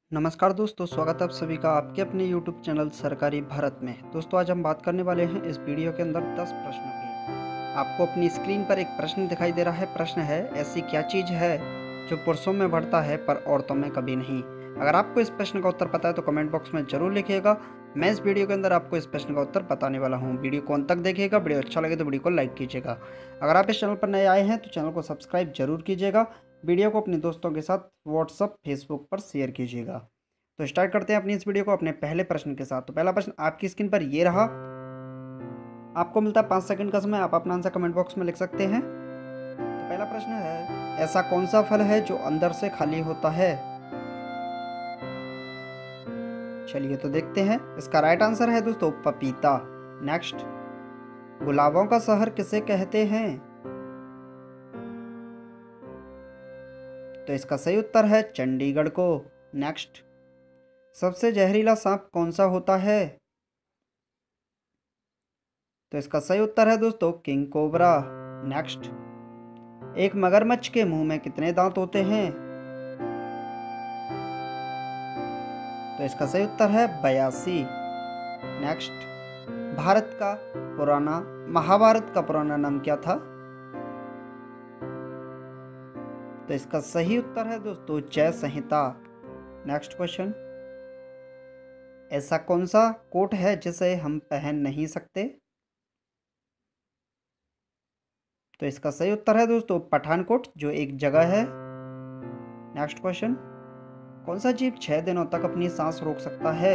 नमस्कार दोस्तों, स्वागत है आप सभी का आपके अपने YouTube चैनल सरकारी भारत में। दोस्तों आज हम बात करने वाले हैं इस वीडियो के अंदर 10 प्रश्नों की। आपको अपनी स्क्रीन पर एक प्रश्न दिखाई दे रहा है। प्रश्न है, ऐसी क्या चीज़ है जो पुरुषों में बढ़ता है पर औरतों में कभी नहीं। अगर आपको इस प्रश्न का उत्तर पता है तो कमेंट बॉक्स में जरूर लिखिएगा। मैं इस वीडियो के अंदर आपको इस प्रश्न का उत्तर बताने वाला हूँ। वीडियो को अंत तक देखिएगा। वीडियो अच्छा लगे तो वीडियो को लाइक कीजिएगा। अगर आप इस चैनल पर नए आए हैं तो चैनल को सब्सक्राइब जरूर कीजिएगा। वीडियो को अपने दोस्तों के साथ व्हाट्सअप फेसबुक पर शेयर कीजिएगा। तो स्टार्ट करते हैं अपनी इस वीडियो को अपने पहले प्रश्न के साथ। तो पहला प्रश्न आपकी स्क्रीन पर ये रहा। आपको मिलता है 5 सेकंड का समय। आप अपना आंसर कमेंट बॉक्स में लिख सकते हैं। तो पहला प्रश्न है, ऐसा कौन सा फल है जो अंदर से खाली होता है। चलिए तो देखते हैं। इसका राइट आंसर है दोस्तों पपीता। नेक्स्ट, गुलाबों का शहर किसे कहते हैं। तो इसका सही उत्तर है चंडीगढ़ को। नेक्स्ट, सबसे जहरीला सांप कौन सा होता है। तो इसका सही उत्तर है दोस्तों किंग कोबरा। नेक्स्ट, एक मगरमच्छ के मुंह में कितने दांत होते हैं। तो इसका सही उत्तर है 82। नेक्स्ट, भारत का महाभारत का पुराना नाम क्या था। तो इसका सही उत्तर है दोस्तों जय संहिता। नेक्स्ट क्वेश्चन, ऐसा कौन सा कोट है जिसे हम पहन नहीं सकते। तो इसका सही उत्तर है दोस्तों पठानकोट, जो एक जगह है। नेक्स्ट क्वेश्चन, कौन सा जीव 6 दिनों तक अपनी सांस रोक सकता है।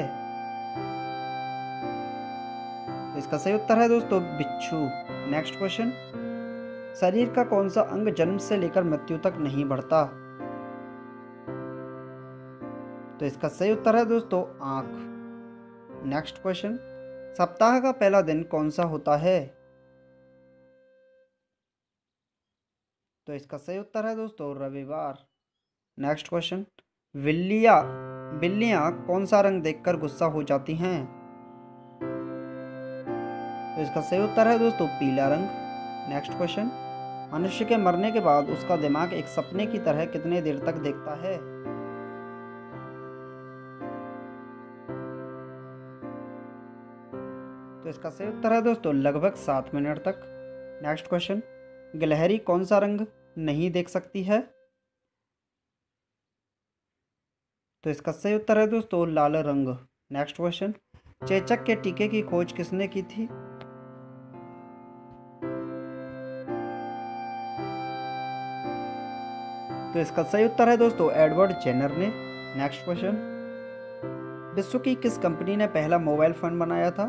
तो इसका सही उत्तर है दोस्तों बिच्छू। नेक्स्ट क्वेश्चन, शरीर का कौन सा अंग जन्म से लेकर मृत्यु तक नहीं बढ़ता। तो इसका सही उत्तर है दोस्तों आंख। नेक्स्ट क्वेश्चन, सप्ताह का पहला दिन कौन सा होता है। तो इसका सही उत्तर है दोस्तों रविवार। नेक्स्ट क्वेश्चन, बिल्लियां कौन सा रंग देखकर गुस्सा हो जाती हैं। तो इसका सही उत्तर है दोस्तों पीला रंग। नेक्स्ट क्वेश्चन, मनुष्य के मरने के बाद उसका दिमाग एक सपने की तरह कितने देर तक देखता है। तो इसका सही उत्तर है दोस्तों लगभग 7 मिनट तक। नेक्स्ट क्वेश्चन, गिलहरी कौन सा रंग नहीं देख सकती है। तो इसका सही उत्तर है दोस्तों लाल रंग। नेक्स्ट क्वेश्चन, चेचक के टीके की खोज किसने की थी। तो इसका सही उत्तर है दोस्तों एडवर्ड जेनर ने। नेक्स्ट क्वेश्चन, विश्व की किस कंपनी ने पहला मोबाइल फोन बनाया था।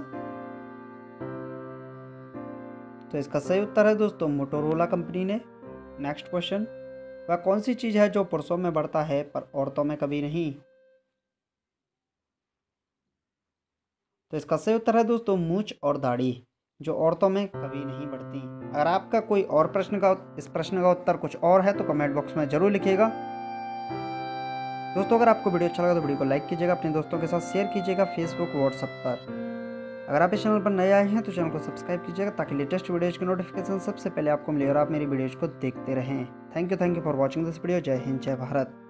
तो इसका सही उत्तर है दोस्तों मोटोरोला कंपनी ने। नेक्स्ट क्वेश्चन, वह कौन सी चीज है जो पुरुषों में बढ़ता है पर औरतों में कभी नहीं। तो इसका सही उत्तर है दोस्तों मूंछ और दाढ़ी, जो औरतों में कभी नहीं बढ़ती। अगर आपका कोई और इस प्रश्न का उत्तर कुछ और है तो कमेंट बॉक्स में जरूर लिखिएगा। दोस्तों अगर आपको वीडियो अच्छा लगा तो वीडियो को लाइक कीजिएगा, अपने दोस्तों के साथ शेयर कीजिएगा फेसबुक व्हाट्सएप पर। अगर आप इस चैनल पर नए आए हैं तो चैनल को सब्सक्राइब कीजिएगा ताकि लेटेस्ट वीडियोज की नोटिफिकेशन सबसे पहले आपको मिले और आप मेरी वीडियोज को देखते रहें। Thank you for watching this video. जय हिंद, जय भारत।